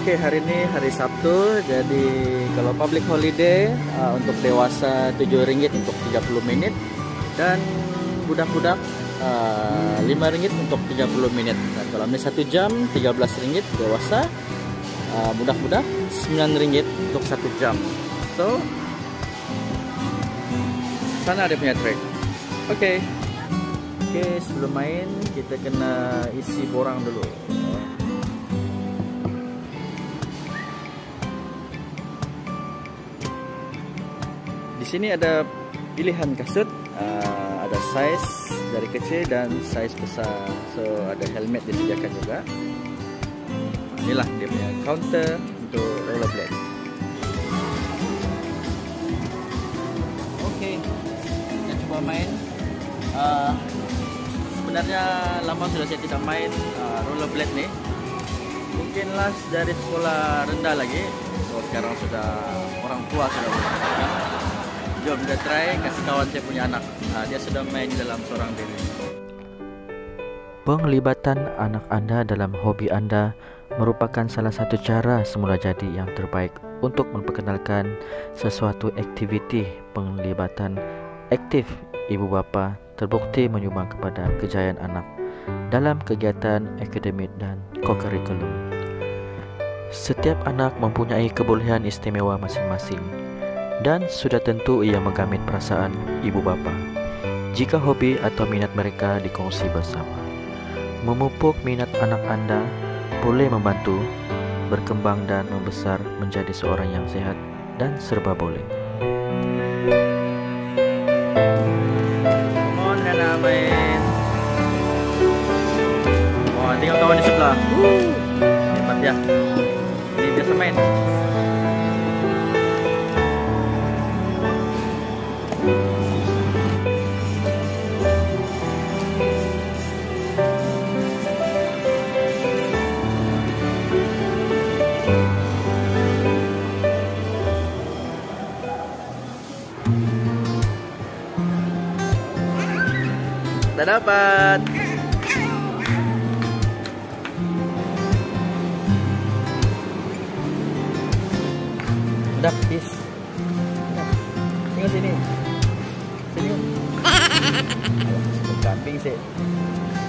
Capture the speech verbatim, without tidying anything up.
Oke, hari ini hari Sabtu, jadi kalau public holiday uh, untuk dewasa tujuh ringgit untuk tiga puluh menit dan budak-budak uh, lima ringgit untuk tiga puluh menit. Dan kalau ini satu jam tiga belas ringgit dewasa, uh, budak-budak sembilan ringgit untuk satu jam. So, sana ada punya track. Oke. Okay. Oke, okay, sebelum main kita kena isi borang dulu. Di sini ada pilihan kasut, uh, ada size dari kecil dan size besar. So ada helmet disediakan juga. Inilah dia punya counter untuk rollerblade. Oke, okay. Kita coba main. Uh, sebenarnya lama sudah saya tidak main uh, rollerblade nih. Mungkin last dari sekolah rendah lagi. So sekarang sudah orang tua sudah menggunakan. Jom kita try, kasih kawan saya punya anak. Nah, dia sudah main dalam seorang diri. Penglibatan anak Anda dalam hobi Anda merupakan salah satu cara semula jadi yang terbaik untuk memperkenalkan sesuatu aktiviti. Penglibatan aktif ibu bapa terbukti menyumbang kepada kejayaan anak dalam kegiatan akademik dan kokurikulum. Setiap anak mempunyai kebolehan istimewa masing-masing, dan sudah tentu ia mengambil perasaan ibu bapa jika hobi atau minat mereka dikongsi bersama. Memupuk minat anak Anda boleh membantu berkembang dan membesar menjadi seorang yang sehat dan serba boleh. Come on, Nana, main. Oh, tinggal kawan di sebelah. Woo. Hebat ya. Ini biasa main. Sudah dapat. Udah, bis. Tinggal sini. Sini. Kambing sih.